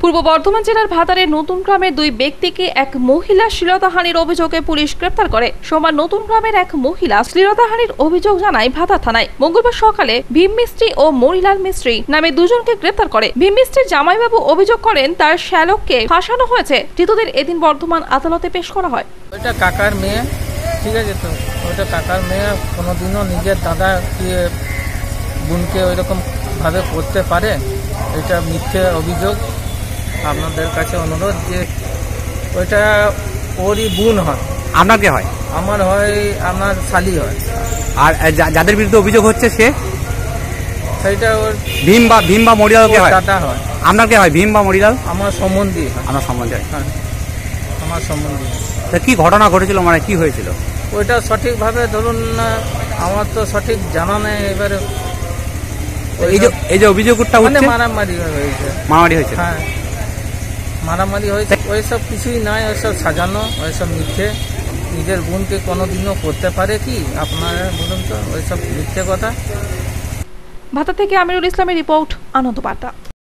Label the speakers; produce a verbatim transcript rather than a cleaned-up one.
Speaker 1: পূর্ব বর্ধমান জেলার ভাতারের নতুন গ্রামের দুই ব্যক্তিকে এক মহিলা শ্লীলতাহানির অভিযোগে পুলিশ গ্রেপ্তার করে। সোমবার নতুন গ্রামের এক মহিলা শ্লীলতাহানির অভিযোগ জানায় ভাতার থানায়। মঙ্গলবার সকালে ভীম মিস্ত্রি ও মরিলাল মিস্ত্রি নামে দুজনকে গ্রেপ্তার করে। ভীম মিস্ত্রির জামাইবাবু অভিযোগ করেন তার শ্যালককে ফাঁসানো হয়েছে। ধৃতদের এদিন বর্ধমান আদালতে পেশ করা হয়।
Speaker 2: ওইটা কাকার মেয়ে, ঠিক আছে, তো ওইটা কাকার মেয়ে কোনোদিনও নিজের দাদা কি বোনকে ওইরকম ভাবে করতে পারে, এটা মিথ্যে অভিযোগ। আপনাদের কাছে অনুরোধ যে ওইটা ওরই বোন হয়।
Speaker 3: আপনার কে হয়?
Speaker 2: আমার হয়, আমার শালি হয়।
Speaker 3: আর যাদের বিরুদ্ধে অভিযোগ হচ্ছে সে
Speaker 2: সেইটা ওর
Speaker 3: ভীম বা ভীম বা মরিলাল কে হয়?
Speaker 2: দাদা হয়।
Speaker 3: আপনার কে হয়? ভীম বা মরিলাল?
Speaker 2: আমার সম্বন্ধী হয়।
Speaker 3: আমার সম্বন্ধে হয়।
Speaker 2: হ্যাঁ, আমার সম্বন্ধী।
Speaker 3: তা কি ঘটনা ঘটেছিল, মানে কি হয়েছিল?
Speaker 2: ওইটা সঠিকভাবে ধরুন আমার তো সঠিক জানা নেই। এবারে
Speaker 3: এই যে এই যে অভিযোগটা
Speaker 2: মানে
Speaker 3: হচ্ছে
Speaker 2: মারামারি হয়েছে।
Speaker 3: মারামারি হয়েছে?
Speaker 2: হ্যাঁ, মারামারি হয়েছে। ওইসব কিছুই নয়, ওইসব সাজানো, ওইসব মিথ্যে। নিজের বোনকে কোনোদিনও করতে পারে কি আপনারা বলুন তো? ওইসব মিথ্যে কথা।
Speaker 1: ভাতা থেকে আমিরুল ইসলামের রিপোর্ট, আনন্দ বার্তা।